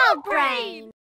Dogbrain!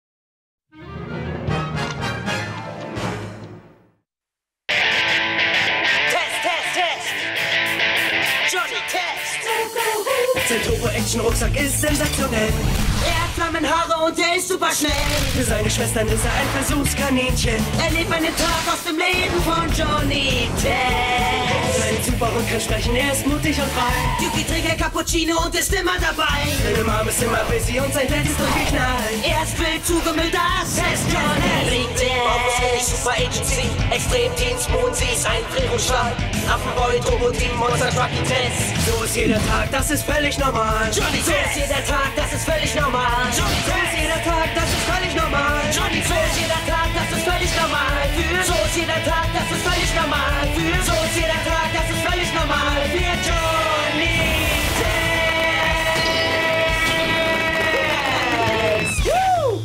Johnny Test! Sein Turbo-Action-Rucksack ist sensationell. Er hat Flammenhaare und er ist super schnell. Für seine Schwestern ist er ein Versuchskaninchen. Er lebt einen Tag aus dem Leben von Johnny Test. Sein Superhund kann sprechen, er ist mutig und frei. Yuki trinkt ein Cappuccino und ist immer dabei. Seine Mom ist immer busy und sein Dad ist durchgeknallt. Er ist wild zugemüllt, das ist Johnny Test. Super Agency, Extremdienst, Mondsees, Einfrierungsschlag. Affenboy, Turbo-Team, Monster Trucky Test. So ist jeder Tag, das ist völlig normal. Johnny Test. So ist jeder Tag, das ist völlig normal. Johnny Test. So ist jeder Tag, das ist völlig normal. Johnny Test. So ist jeder Tag, das ist völlig normal. So ist jeder Tag, das ist völlig normal. So ist jeder Tag, das ist völlig normal. Für Johnny Test. Woo!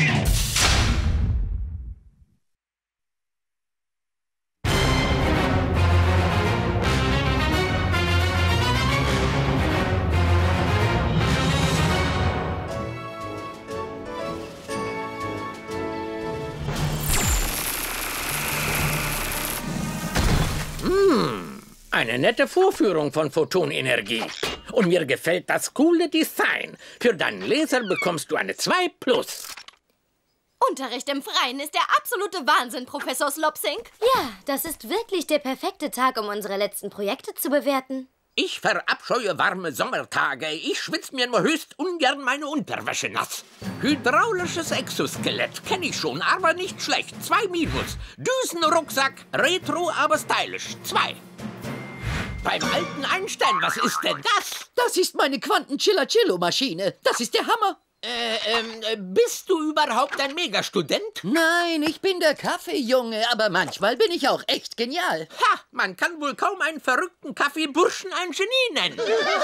Eine nette Vorführung von Photonenergie. Und mir gefällt das coole Design. Für deinen Laser bekommst du eine 2+. Unterricht im Freien ist der absolute Wahnsinn, Professor Slopsink. Ja, das ist wirklich der perfekte Tag, um unsere letzten Projekte zu bewerten. Ich verabscheue warme Sommertage. Ich schwitze mir nur höchst ungern meine Unterwäsche nass. Hydraulisches Exoskelett kenne ich schon, aber nicht schlecht. 2-. Düsenrucksack, retro, aber stylisch. 2. Beim alten Einstein, was ist denn das? Das ist meine Quanten-Chilla-Chillo-Maschine. Das ist der Hammer. Bist du überhaupt ein Megastudent? Nein, ich bin der Kaffeejunge, aber manchmal bin ich auch echt genial. Ha, man kann wohl kaum einen verrückten Kaffeeburschen ein Genie nennen.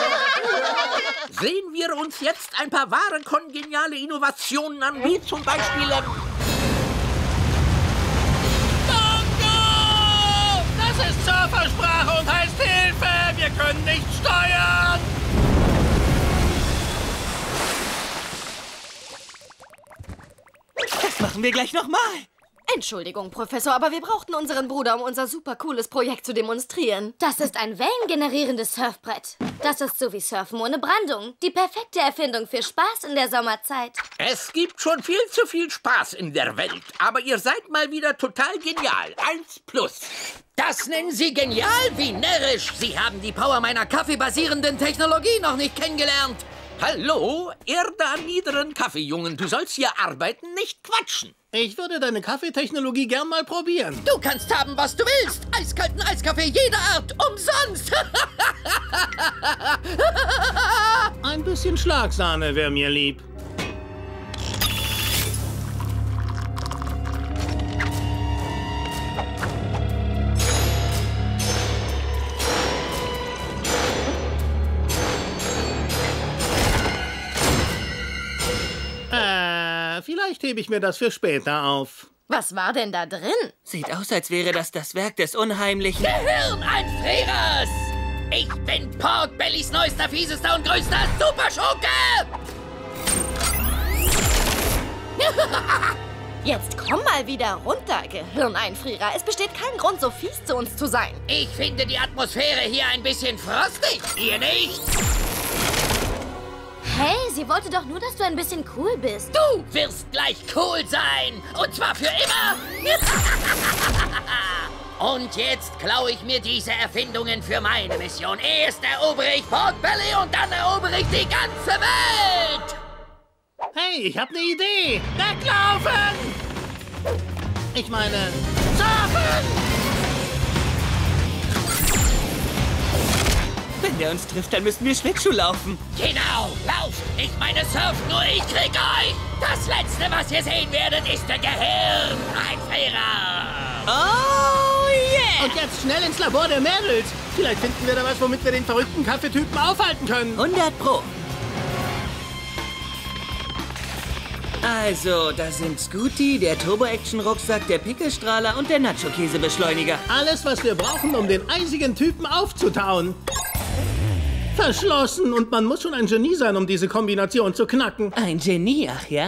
Sehen wir uns jetzt ein paar wahre kongeniale Innovationen an, wie zum Beispiel... Bongo! Das ist Surfersprache und heißt Hilfe! Wir können nicht steuern! Das machen wir gleich nochmal. Entschuldigung, Professor, aber wir brauchten unseren Bruder, um unser super cooles Projekt zu demonstrieren. Das ist ein wellengenerierendes Surfbrett. Das ist so wie Surfen ohne Brandung. Die perfekte Erfindung für Spaß in der Sommerzeit. Es gibt schon viel zu viel Spaß in der Welt, aber ihr seid mal wieder total genial. 1+. Das nennen Sie genial? Wie närrisch! Sie haben die Power meiner kaffeebasierenden Technologie noch nicht kennengelernt. Hallo, Erde an niederen Kaffeejungen. Du sollst hier arbeiten, nicht quatschen. Ich würde deine Kaffeetechnologie gern mal probieren. Du kannst haben, was du willst. Eiskalten Eiskaffee jeder Art, umsonst. Ein bisschen Schlagsahne wäre mir lieb. Vielleicht hebe ich mir das für später auf. Was war denn da drin? Sieht aus, als wäre das das Werk des unheimlichen... Gehirneinfrierers! Ich bin Porkbellys neuester, fiesester und größter Superschurke! Jetzt komm mal wieder runter, Gehirneinfrierer. Es besteht kein Grund, so fies zu uns zu sein. Ich finde die Atmosphäre hier ein bisschen frostig. Ihr nicht? Hey, sie wollte doch nur, dass du ein bisschen cool bist. Du wirst gleich cool sein. Und zwar für immer. Und jetzt klaue ich mir diese Erfindungen für meine Mission. Erst erobere ich Port Belly und dann erobere ich die ganze Welt. Hey, ich habe eine Idee. Weglaufen! Ich meine, surfen! Wenn der uns trifft, dann müssen wir Schlittschuh laufen. Genau, lauf! Ich meine surf, nur ich krieg euch! Das Letzte, was ihr sehen werdet, ist der Gehirneinfrierer! Oh yeah! Und jetzt schnell ins Labor der Mädels. Vielleicht finden wir da was, womit wir den verrückten Kaffeetypen aufhalten können. 100 Pro. Also, da sind Scooty, der Turbo-Action-Rucksack, der Pickelstrahler und der Nacho-Käsebeschleuniger. Alles, was wir brauchen, um den eisigen Typen aufzutauen. Verschlossen und man muss schon ein Genie sein, um diese Kombination zu knacken. Ein Genie, ach ja?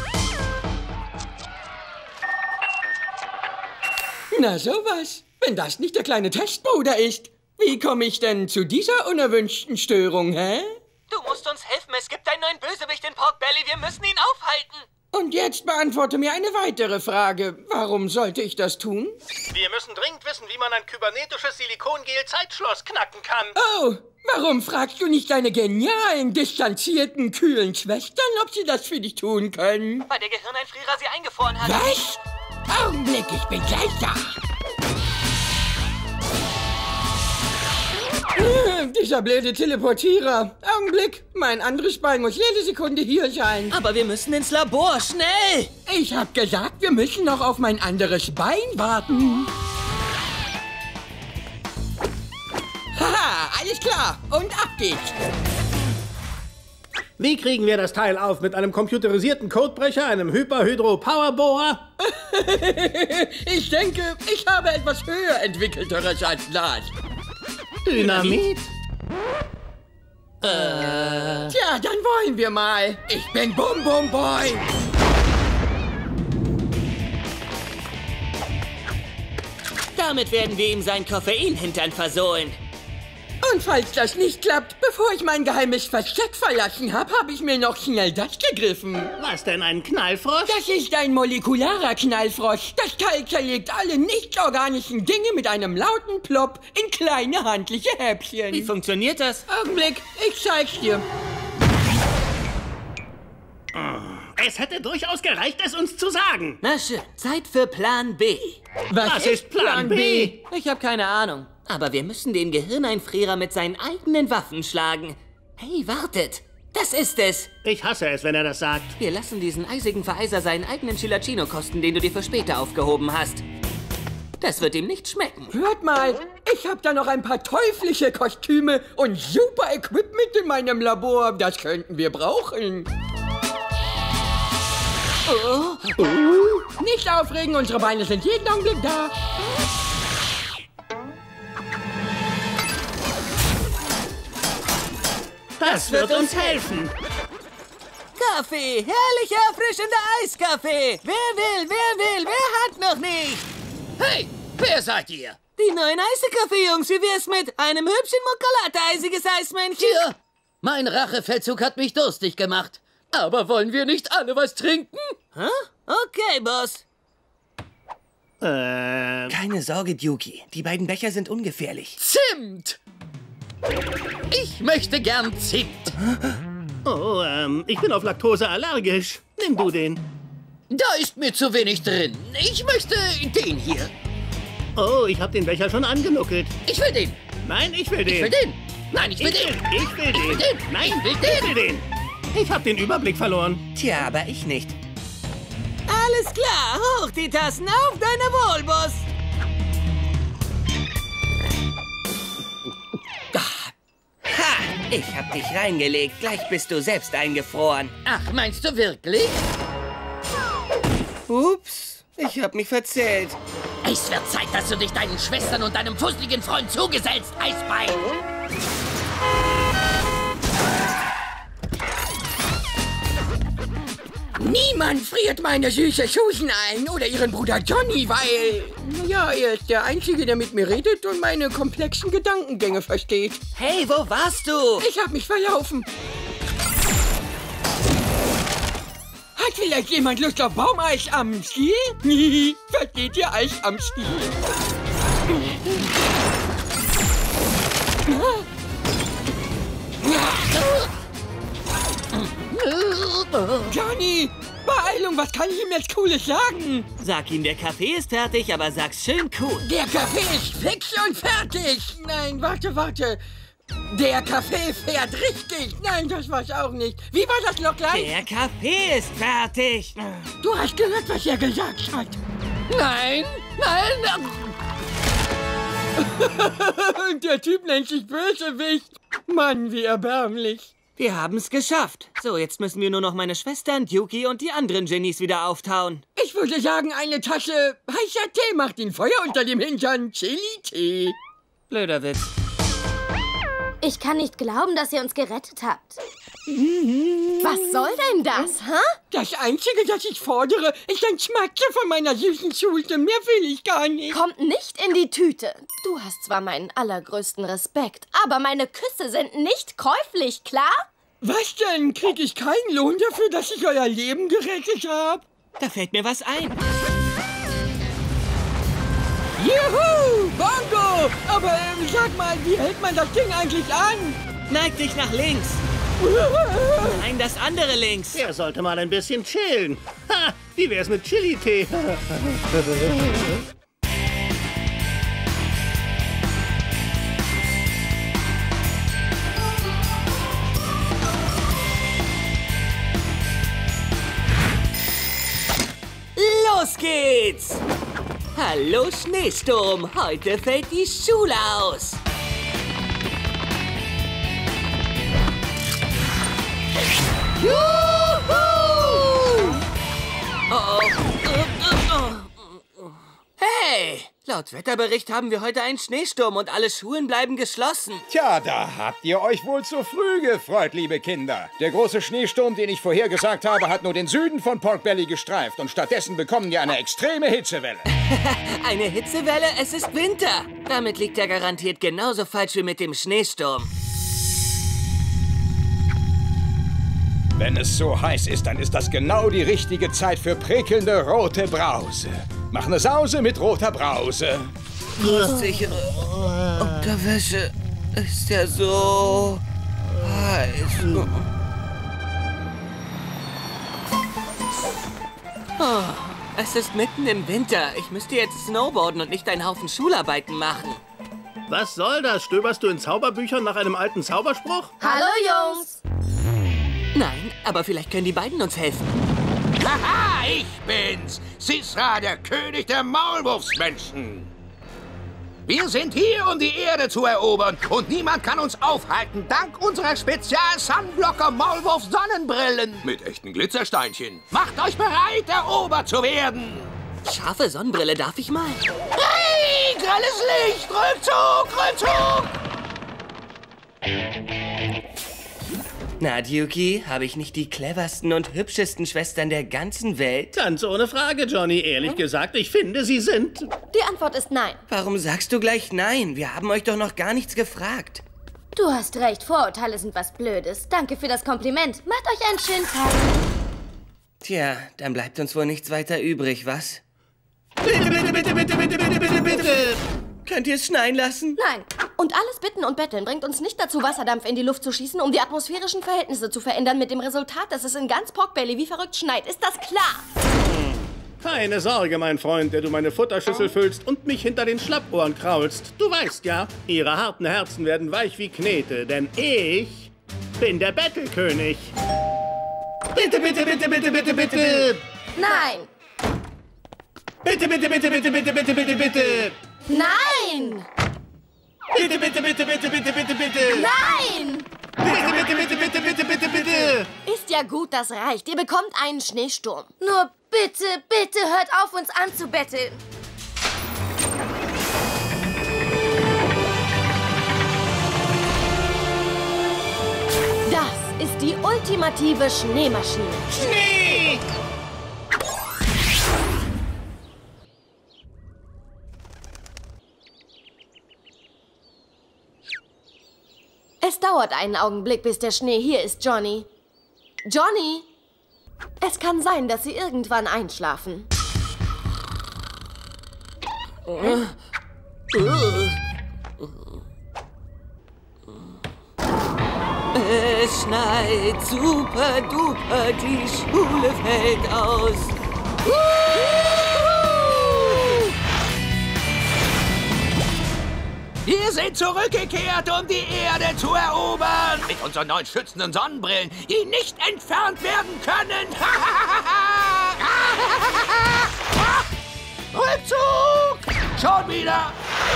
Na sowas. Wenn das nicht der kleine Testbruder ist. Wie komme ich denn zu dieser unerwünschten Störung, hä? Du musst uns helfen. Es gibt einen neuen Bösewicht in Pork Belly. Wir müssen ihn aufhalten. Und jetzt beantworte mir eine weitere Frage. Warum sollte ich das tun? Wir müssen dringend wissen, wie man ein kybernetisches Silikongel-Zeitschloss knacken kann. Oh, warum fragst du nicht deine genialen, distanzierten, kühlen Schwestern, ob sie das für dich tun können? Weil der Gehirneinfrierer sie eingefroren hat. Was? Augenblick, ich bin gleich da. Dieser blöde Teleportierer. Augenblick, mein anderes Bein muss jede Sekunde hier sein. Aber wir müssen ins Labor, schnell! Ich hab gesagt, wir müssen noch auf mein anderes Bein warten. Haha, alles klar. Und ab geht's. Wie kriegen wir das Teil auf? Mit einem computerisierten Codebrecher, einem Hyperhydro-Powerbohrer? Ich denke, ich habe etwas höher entwickelteres als das. Dynamit? Tja, dann wollen wir mal. Ich bin Bum Bum Boy. Damit werden wir ihm sein Koffeinhintern versohlen. Und falls das nicht klappt, bevor ich mein geheimes Versteck verlassen habe, habe ich mir noch schnell das gegriffen. Was denn, ein Knallfrosch? Das ist ein molekularer Knallfrosch. Das Teil zerlegt alle nicht-organischen Dinge mit einem lauten Plopp in kleine handliche Häppchen. Wie funktioniert das? Augenblick, ich zeig's dir. Es hätte durchaus gereicht, es uns zu sagen. Na schön, Zeit für Plan B. Was ist Plan B? Ich habe keine Ahnung. Aber wir müssen den Gehirneinfrierer mit seinen eigenen Waffen schlagen. Hey, wartet! Das ist es! Ich hasse es, wenn er das sagt. Wir lassen diesen eisigen Vereiser seinen eigenen Chilacino kosten, den du dir für später aufgehoben hast. Das wird ihm nicht schmecken. Hört mal, ich habe da noch ein paar teuflische Kostüme und super Equipment in meinem Labor. Das könnten wir brauchen. Nicht aufregen, unsere Beine sind jeden Augenblick da. Das wird uns helfen. Kaffee! Herrlicher, erfrischender Eiskaffee! Wer will? Wer hat noch nicht? Hey, wer seid ihr? Die neuen Eisekaffee-Jungs, wie wär's mit einem hübschen Mokolata-eisiges Eismännchen? Tja, mein Rachefeldzug hat mich durstig gemacht. Aber wollen wir nicht alle was trinken? Hä? Okay, Boss. Keine Sorge, Dukey. Die beiden Becher sind ungefährlich. Zimt! Ich möchte gern Zimt. Oh, ich bin auf Laktose allergisch. Nimm du den. Da ist mir zu wenig drin. Ich möchte den hier. Oh, ich habe den Becher schon angenuckelt. Ich will den. Nein, ich will den. Ich will den. Nein, ich will den. Ich will den. Ich will den. Nein, ich will ich will den. Ich habe den Überblick verloren. Tja, aber ich nicht. Alles klar, hoch die Tassen auf deine Wohl, Boss. Ha! Ich hab dich reingelegt. Gleich bist du selbst eingefroren. Ach, meinst du wirklich? Ups, ich hab mich verzählt. Es wird Zeit, dass du dich deinen Schwestern und deinem fusseligen Freund zugesellst, Eisbein. Niemand friert meine süße Susan ein oder ihren Bruder Johnny, weil... Ja, er ist der Einzige, der mit mir redet und meine komplexen Gedankengänge versteht. Hey, wo warst du? Ich hab mich verlaufen. Hat vielleicht jemand Lust auf Baumeis am Stiel? Versteht ihr Eis am Stiel? Johnny, Beeilung, was kann ich ihm jetzt Cooles sagen? Sag ihm, der Kaffee ist fertig, aber sag's schön cool. Der Kaffee ist fix und fertig. Nein, warte. Der Kaffee fährt richtig. Nein, das war's auch nicht. Wie war das noch gleich? Der Kaffee ist fertig. Du hast gehört, was er gesagt hat. Nein. Und der Typ nennt sich Bösewicht. Mann, wie erbärmlich. Wir haben's geschafft. So, jetzt müssen wir nur noch meine Schwestern, Dukey und die anderen Genies wieder auftauen. Ich würde sagen, eine Tasse heißer Tee macht ihn Feuer unter dem Hintern. Chili-Tee. Blöder Witz. Ich kann nicht glauben, dass ihr uns gerettet habt. Was soll denn das, hä? Das Einzige, das ich fordere, ist ein Schmatzer von meiner süßen Schulze. Mehr will ich gar nicht. Kommt nicht in die Tüte. Du hast zwar meinen allergrößten Respekt, aber meine Küsse sind nicht käuflich, klar? Was denn? Krieg ich keinen Lohn dafür, dass ich euer Leben gerettet habe? Da fällt mir was ein. Juhu! Bongo! Aber sag mal, wie hält man das Ding eigentlich an? Neig dich nach links. Nein, das andere links. Er sollte mal ein bisschen chillen. Ha, wie wär's mit Chili-Tee? Los geht's! Hallo Schneesturm, heute fällt die Schule aus. Juhu! Oh, oh. Hey! Laut Wetterbericht haben wir heute einen Schneesturm und alle Schulen bleiben geschlossen. Tja, da habt ihr euch wohl zu früh gefreut, liebe Kinder. Der große Schneesturm, den ich vorhergesagt habe, hat nur den Süden von Pork Belly gestreift. Und stattdessen bekommen wir eine extreme Hitzewelle. Eine Hitzewelle? Es ist Winter. Damit liegt er garantiert genauso falsch wie mit dem Schneesturm. Wenn es so heiß ist, dann ist das genau die richtige Zeit für prickelnde rote Brause. Mach eine Sause mit roter Brause. Frostsichere Unterwäsche ist ja so heiß. Oh, es ist mitten im Winter. Ich müsste jetzt snowboarden und nicht einen Haufen Schularbeiten machen. Was soll das? Stöberst du in Zauberbüchern nach einem alten Zauberspruch? Hallo, Jungs! Nein, aber vielleicht können die beiden uns helfen. Haha, ich bin's! Sisra, der König der Maulwurfsmenschen! Wir sind hier, um die Erde zu erobern und niemand kann uns aufhalten, dank unserer Spezial-Sunblocker-Maulwurf-Sonnenbrillen mit echten Glitzersteinchen. Macht euch bereit, erobert zu werden! Scharfe Sonnenbrille, darf ich mal? Hey, grelles Licht! Rückzug, Rückzug! Na, Duki, habe ich nicht die cleversten und hübschesten Schwestern der ganzen Welt? Ganz ohne Frage, Johnny. Ehrlich gesagt, ich finde, Sie sind... Die Antwort ist nein. Warum sagst du gleich nein? Wir haben euch doch noch gar nichts gefragt. Du hast recht, Vorurteile sind was Blödes. Danke für das Kompliment. Macht euch einen schönen Tag. Tja, dann bleibt uns wohl nichts weiter übrig, was? Bitte, bitte, bitte, bitte, bitte, bitte, bitte, bitte! Könnt ihr es schneien lassen? Nein. Und alles Bitten und Betteln bringt uns nicht dazu, Wasserdampf in die Luft zu schießen, um die atmosphärischen Verhältnisse zu verändern, mit dem Resultat, dass es in ganz Pork Belly wie verrückt schneit. Ist das klar? Keine Sorge, mein Freund, der du meine Futterschüssel füllst und mich hinter den Schlappohren kraulst. Du weißt ja, ihre harten Herzen werden weich wie Knete, denn ich bin der Bettelkönig. Bitte, bitte, bitte, bitte, bitte, bitte! Nein! Bitte, bitte, bitte, bitte, bitte, bitte, bitte, bitte! Nein! Bitte, bitte, bitte, bitte, bitte, bitte, bitte! Nein! Bitte, bitte, bitte, bitte, bitte, bitte, bitte! Ist ja gut, das reicht. Ihr bekommt einen Schneesturm. Nur bitte, bitte hört auf, uns anzubetteln. Das ist die ultimative Schneemaschine. Schnee! Es dauert einen Augenblick, bis der Schnee hier ist, Johnny. Johnny! Es kann sein, dass Sie irgendwann einschlafen. Es schneit super duper, die Schule fällt aus. Wir sind zurückgekehrt, um die Erde zu erobern. Mit unseren neuen schützenden Sonnenbrillen, die nicht entfernt werden können. Rückzug! Schon wieder!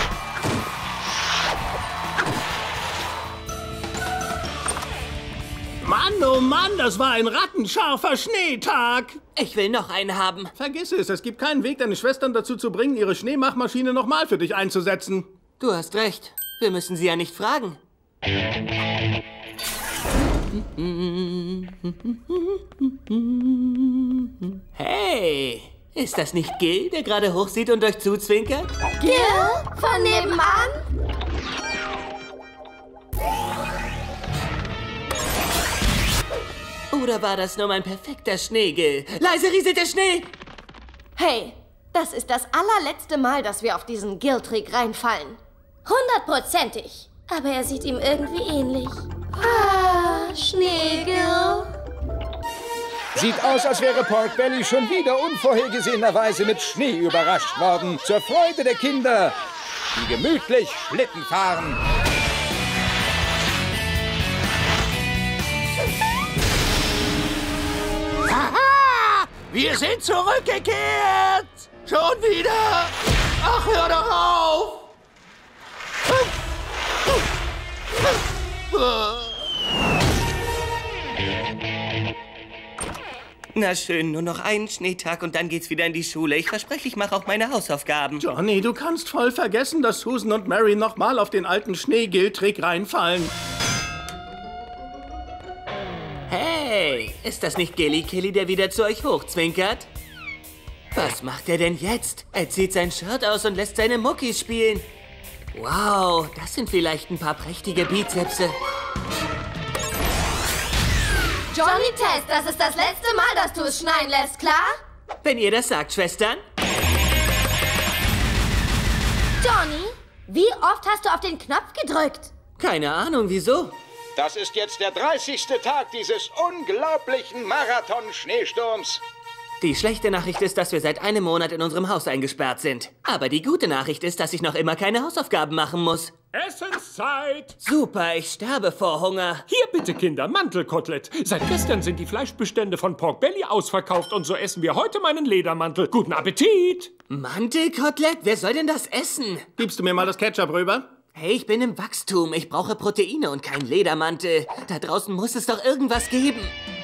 Mann, oh Mann, das war ein rattenscharfer Schneetag. Ich will noch einen haben. Vergiss es gibt keinen Weg, deine Schwestern dazu zu bringen, ihre Schneemachmaschine nochmal für dich einzusetzen. Du hast recht. Wir müssen sie ja nicht fragen. Hey, ist das nicht Gil, der gerade hochsieht und euch zuzwinkert? Gil? Von nebenan? Oder war das nur mein perfekter Schnee, Gil? Leise rieselt der Schnee! Hey, das ist das allerletzte Mal, dass wir auf diesen Gil-Trick reinfallen. 100%ig. Aber er sieht ihm irgendwie ähnlich. Ah, Schneegil. Sieht aus, als wäre Pork Belly schon wieder unvorhergesehenerweise mit Schnee überrascht worden. Zur Freude der Kinder, die gemütlich Schlitten fahren. Haha! Wir sind zurückgekehrt! Schon wieder! Ach, hör doch auf! Na schön, nur noch einen Schneetag und dann geht's wieder in die Schule. Ich verspreche, ich mache auch meine Hausaufgaben. Johnny, du kannst voll vergessen, dass Susan und Mary nochmal auf den alten Schneegil-Trick reinfallen. Hey, ist das nicht Gilly Killy, der wieder zu euch hochzwinkert? Was macht er denn jetzt? Er zieht sein Shirt aus und lässt seine Muckis spielen. Wow, das sind vielleicht ein paar prächtige Bizepse. Johnny Test, das ist das letzte Mal, dass du es schneien lässt, klar? Wenn ihr das sagt, Schwestern. Johnny, wie oft hast du auf den Knopf gedrückt? Keine Ahnung, wieso? Das ist jetzt der 30. Tag dieses unglaublichen Marathon-Schneesturms. Die schlechte Nachricht ist, dass wir seit einem Monat in unserem Haus eingesperrt sind. Aber die gute Nachricht ist, dass ich noch immer keine Hausaufgaben machen muss. Essenszeit! Super, ich sterbe vor Hunger. Hier bitte, Kinder, Mantelkotelett. Seit gestern sind die Fleischbestände von Pork Belly ausverkauft und so essen wir heute meinen Ledermantel. Guten Appetit! Mantelkotelett? Wer soll denn das essen? Gibst du mir mal das Ketchup rüber? Hey, ich bin im Wachstum. Ich brauche Proteine und keinen Ledermantel. Da draußen muss es doch irgendwas geben.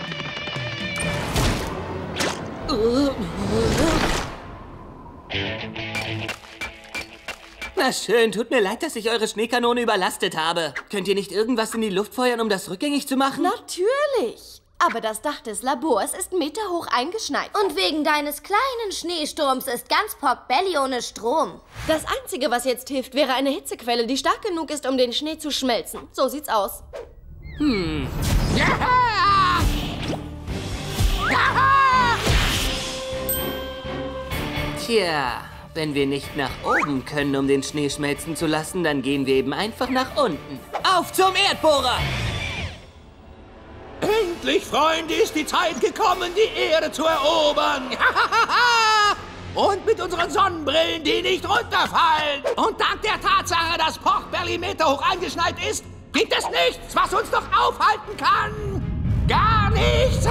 Na schön, tut mir leid, dass ich eure Schneekanone überlastet habe. Könnt ihr nicht irgendwas in die Luft feuern, um das rückgängig zu machen? Natürlich. Aber das Dach des Labors ist meterhoch eingeschneit. Und wegen deines kleinen Schneesturms ist ganz Pork Belly ohne Strom. Das Einzige, was jetzt hilft, wäre eine Hitzequelle, die stark genug ist, um den Schnee zu schmelzen. So sieht's aus. Ja! Ja! Tja, wenn wir nicht nach oben können, um den Schnee schmelzen zu lassen, dann gehen wir eben einfach nach unten. Auf zum Erdbohrer! Endlich, Freunde, ist die Zeit gekommen, die Erde zu erobern. Und mit unseren Sonnenbrillen, die nicht runterfallen. Und dank der Tatsache, dass Pork Belly meterhoch eingeschneit ist, gibt es nichts, was uns noch aufhalten kann. Gar nichts.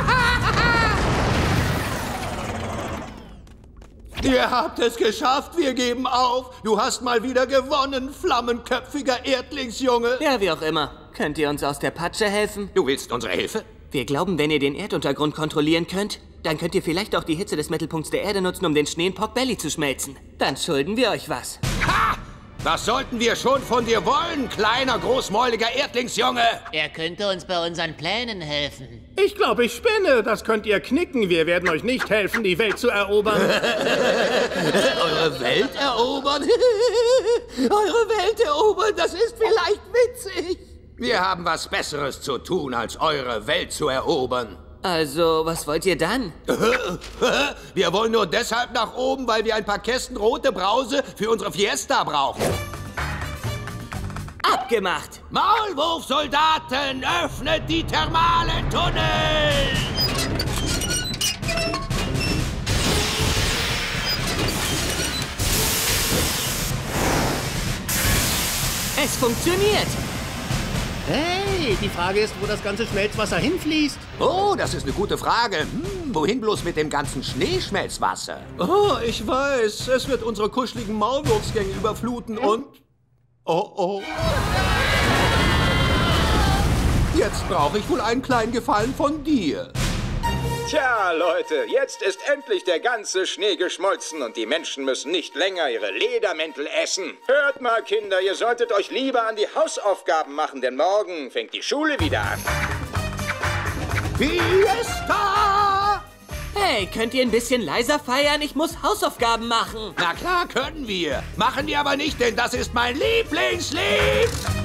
Ihr habt es geschafft, wir geben auf. Du hast mal wieder gewonnen, flammenköpfiger Erdlingsjunge. Ja, wie auch immer. Könnt ihr uns aus der Patsche helfen? Du willst unsere Hilfe? Wir glauben, wenn ihr den Erduntergrund kontrollieren könnt, dann könnt ihr vielleicht auch die Hitze des Mittelpunkts der Erde nutzen, um den Schnee in Pork Belly zu schmelzen. Dann schulden wir euch was. Ha! Das sollten wir schon von dir wollen, kleiner, großmäuliger Erdlingsjunge. Er könnte uns bei unseren Plänen helfen. Ich glaube, ich spinne. Das könnt ihr knicken. Wir werden euch nicht helfen, die Welt zu erobern. Eure Welt erobern? Eure Welt erobern, das ist vielleicht witzig. Wir haben was Besseres zu tun, als eure Welt zu erobern. Also, was wollt ihr dann? Wir wollen nur deshalb nach oben, weil wir ein paar Kästen rote Brause für unsere Fiesta brauchen. Abgemacht! Maulwurfsoldaten, öffnet die thermalen Tunnel! Es funktioniert! Hey, die Frage ist, wo das ganze Schmelzwasser hinfließt. Oh, das ist eine gute Frage. Wohin bloß mit dem ganzen Schneeschmelzwasser? Oh, ich weiß. Es wird unsere kuscheligen Maulwurfsgänge überfluten und... Oh, oh. Jetzt brauche ich wohl einen kleinen Gefallen von dir. Tja, Leute, jetzt ist endlich der ganze Schnee geschmolzen und die Menschen müssen nicht länger ihre Ledermäntel essen. Hört mal, Kinder, ihr solltet euch lieber an die Hausaufgaben machen, denn morgen fängt die Schule wieder an. Fiesta! Hey, könnt ihr ein bisschen leiser feiern? Ich muss Hausaufgaben machen. Na klar, können wir. Machen wir aber nicht, denn das ist mein Lieblingslied.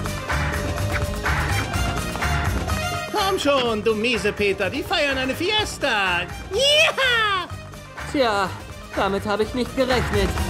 Komm schon, du miese Peter, die feiern eine Fiesta. Ja! Tja, damit habe ich nicht gerechnet.